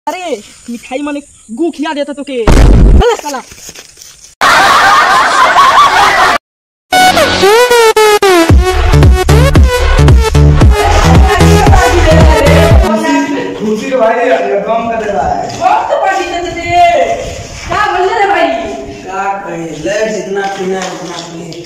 अरे मिठाई मैंने गू खिया देता तो के साला। भाई कम कर दे भाई बहुत पार्टी दे दे क्या बोल रहे भाई क्या कहे ले जितना पीना है उतना पी।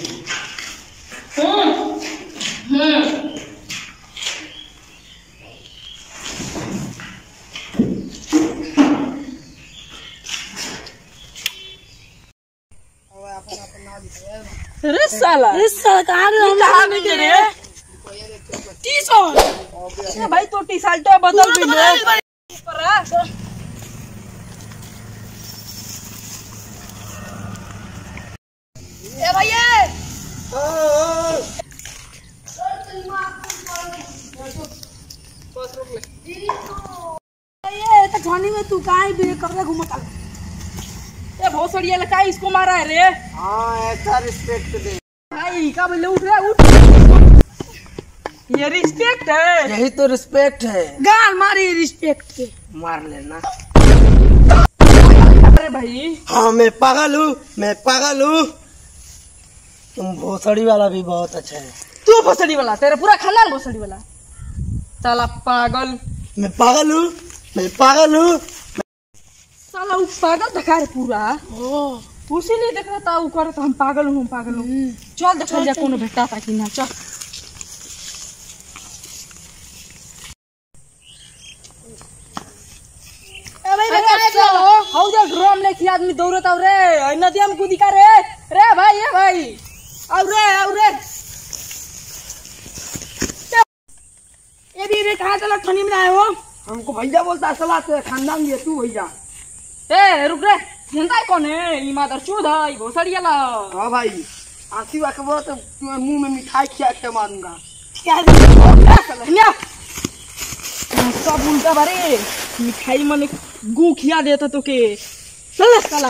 अरे साला कहाँ रे 30 भाई तो टी शर्ट बदल भी ले ए भाई ये तो थाने में तू काहे बे कपड़ा घुमता ए बहुत सड़िया लगा इसको मारा है रे। हां ऐसा रिस्पेक्ट दे भाई का बोले उठ रे उठ ये रिस्पेक्ट है यही तो रिस्पेक्ट है। गाल मारी रिस्पेक्ट के मार लेना। अरे भाई हाँ मैं पागल हूँ तुम भोसड़ी वाला भी बहुत अच्छा है। तू भोसड़ी वाला तेरा पूरा खानदान भोसड़ी वाला साला पागल। मैं पागल हूँ साला वो पागल दिखा रहे पूरा उसी नहीं देख रहा था वो कर हम पागल हूँ चल देखा जा कौन भेटा था कि ना चल। हाउ जा ड्रम लेके आदमी दौड़ता रे नदिया में कूदी का रे भाई ये भाई आओ रे ये भी कहाँ चला ठंडी में आए हो। हमको भैया बोलता है सलाह से खानदान ये तू भैया ए रुक रे झंडा कौन है ई मादर चोद है भोसड़ी वाला। हाँ भाई आंसी वाके बोला तो मुंह में मिठाई खिया के मारूंगा। क्या सब उल्टा बारे मिठाई मैंने गू खिया देता तो के साला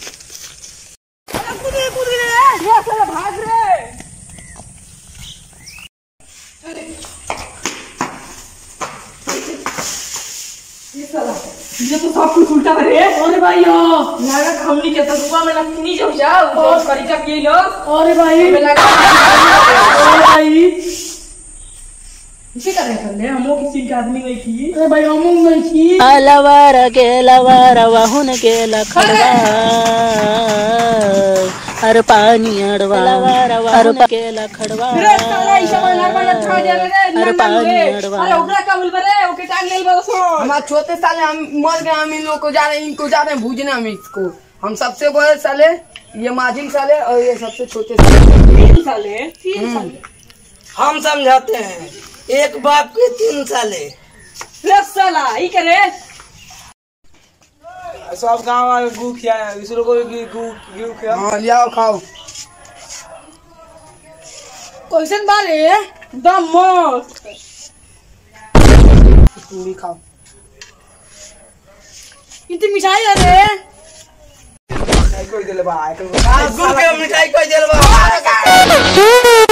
कूद रे भाग रे। ये तो सब कुछ उल्टा है। अरे भाई लगा हमनी के तरुआ में लगनी जब जाओ बहुत करी का पिए लो। अरे भाई भाई इसी तरह कर ले हमो किसी के आदमी गई थी। अरे भाई हमो गई थी अलवार के लवार वाहुन के लखड़वा अरे पानी अड़वा अरे के लखड़वा रे साला ऐसा बना बना छोड़ दे रे अरे पानी अड़वा अरे ओकरा का बोल रे ओके टांग ले बस हमारे छोटे साले हम मर गए हम इन लोग को जा रहे हैं इनको जा रहे हैं भूजने हम इसको हम सबसे बड़े साले ये माजिल साले और ये सबसे छोटे साले 3 साले हम समझाते हैं एक बाप के 3 साले। रे साला ई करे सब गाँव वाले गू खिया है इस लोग को गू खिया। हाँ लियाओ खाओ क्वेश्चन बारे दम मस्त पूरी खाओ इतनी मिठाई है रे कोई दिले बा मिठाई कोई दिले बा